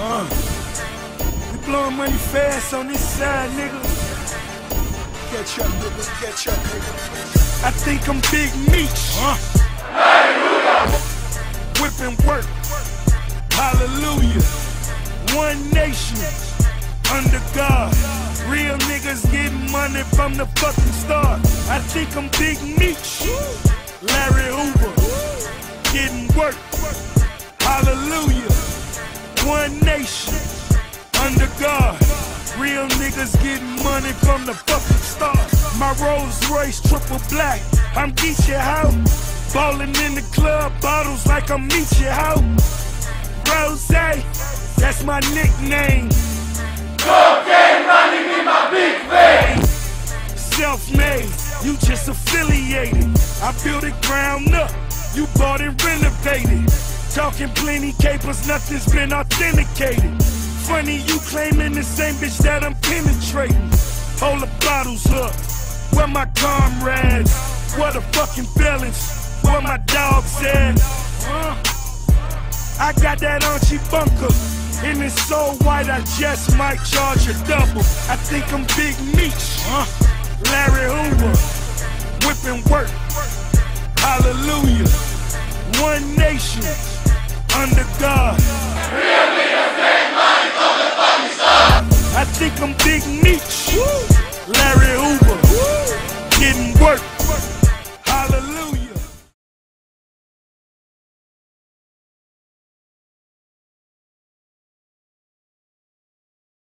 We blowing money fast on this side, nigga. Catch up, nigga, catch up, nigga. I think I'm Big Meech. Whipping work. Hallelujah. One nation. Under God. Real niggas getting money from the fucking start. I think I'm Big Meech. Larry Hoover. Getting work. Hallelujah. One nation. Under God. Real niggas getting money from the fucking start. My Rolls Royce triple black. I'm Geechee How. Ballin' in the club, bottles like I'm Meechee How. Rose, that's my nickname. Cocaine money be my big vein. Self-made, you just affiliated. I built it ground up, you bought and renovated. Talking plenty capers, nothing's been authenticated. Funny you claiming the same bitch that I'm penetrating. Hold the bottles up, where my comrades? Where the fucking felons? Where my dogs at? I got that Archie bunker, and it's so white I just might charge a double. I think I'm Big Meech, Larry Hoover, whipping work. Hallelujah, one nation, under God.